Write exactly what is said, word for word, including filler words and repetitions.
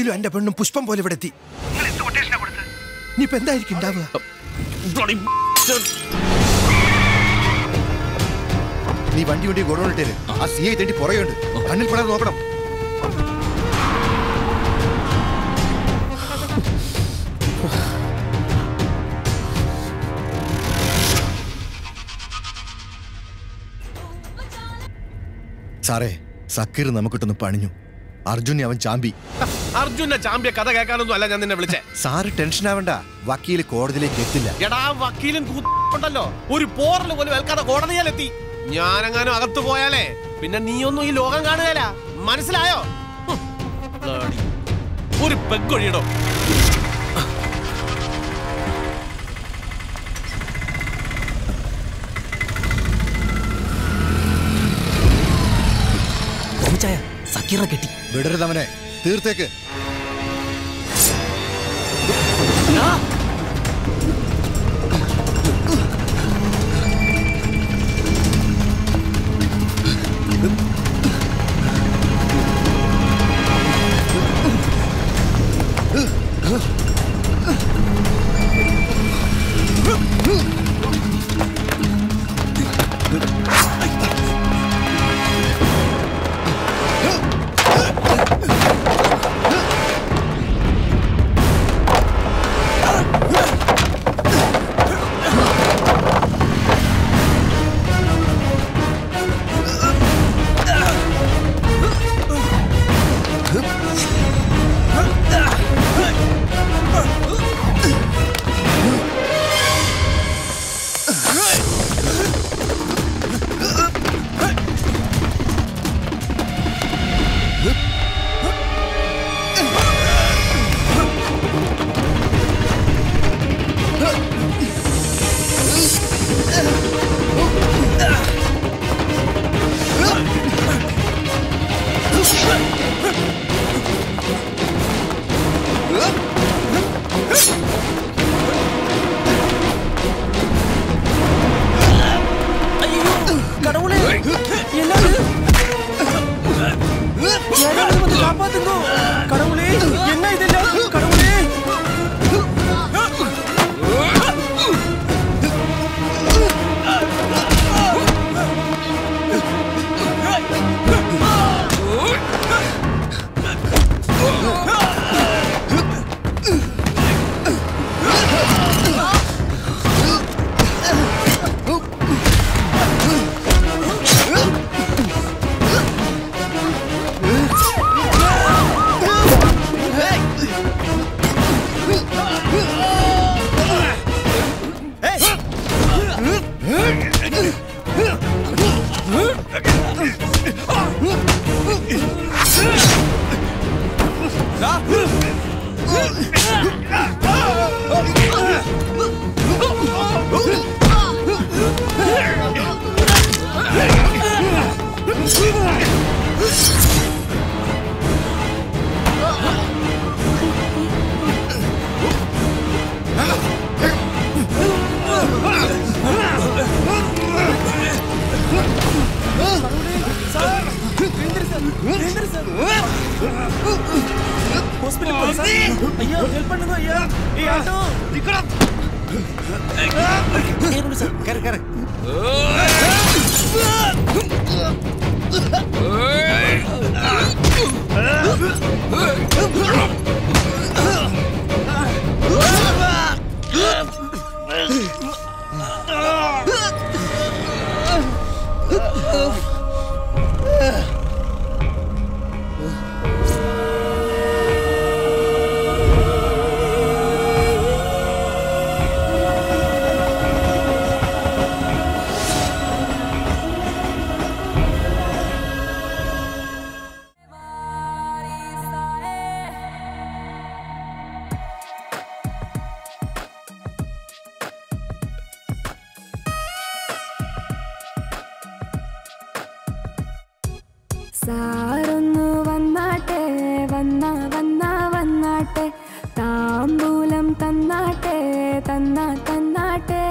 വക്കീലും എന്റെ പെണ്ണും പുഷ്പം പോലെ ഇവിടെ എത്തി. നീ ഇപ്പൊ എന്തായിരിക്കും ഉണ്ടാവുക? നീ വണ്ടി വണ്ടി ഗോഡൌണിട്ടേര്. ആ സി ഐ തേണ്ടി പുറകെയുണ്ട്. കണ്ണിൽ പെടാതെ നോക്കണം. സാറേ, സക്കീർ നമുക്കിട്ടൊന്ന് പണിഞ്ഞു. അർജുനെ അവൻ ചാമ്പി. അർജുനെ ചാമ്പിയ കഥ കേൾക്കാനൊന്നും അല്ല ഞാൻ നിന്നെ വിളിച്ചേ. സാറ് ടെൻഷൻ ആവണ്ട, വക്കീല് കോടതിയിലേക്ക് എത്തില്ല. എടാ വക്കീലും കൂട്ടല്ലോ, ഒരു പോറല് പോലും ഏൽക്കാതെ കോടതിയിലെത്തി. ഞാനെങ്ങാനും അകത്ത് പോയാലേ പിന്നെ നീയൊന്നും ഈ ലോകം കാണുകയില്ല. മനസ്സിലായോ? ഒരു പെഗ്ഗൊഴിയിടോ. സക്കീറ കെട്ടി വിടരുതവനെ, തീർത്തേക്ക്. സാറൊന്നു വന്നാട്ടെ, വന്ന വന്ന വന്നാട്ടെ, താമ്പൂലം തന്നാട്ടെ, തന്ന തന്നാട്ടെ.